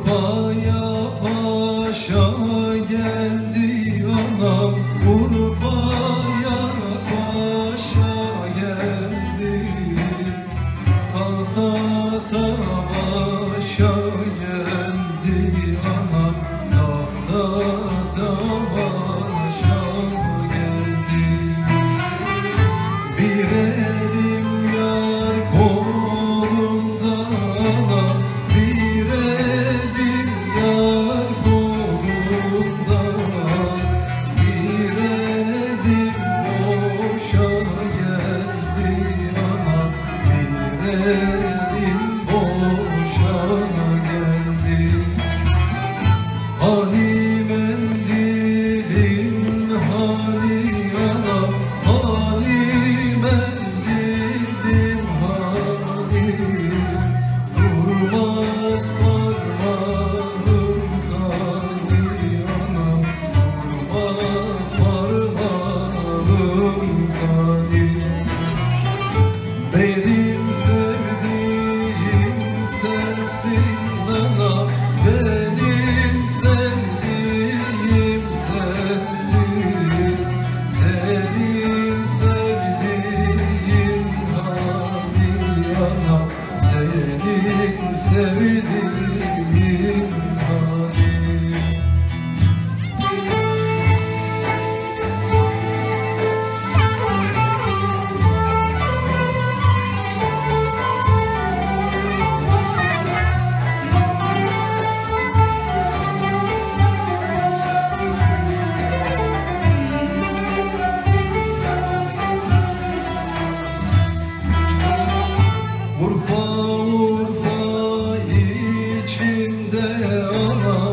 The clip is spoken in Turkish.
Urfa'ya paşa geldi anam, Urfa'ya paşa geldi, tahta başa geldi anam, tahta başa geldi. Bir elim yar kolunda anam, bir elim yar kolunda, bir elim boşa geldi anam, bir elim boşa geldi. Hani mendilim hani anam, hani mendilim hani, durmaz parmağım kani anam, durmaz parmağım kani. Benim sevdiğim sensin anam, benim sevdiğim sensin, senin sevdiğin hani anam, senin sevdiğin hani. Urfa, Urfa içinde anam,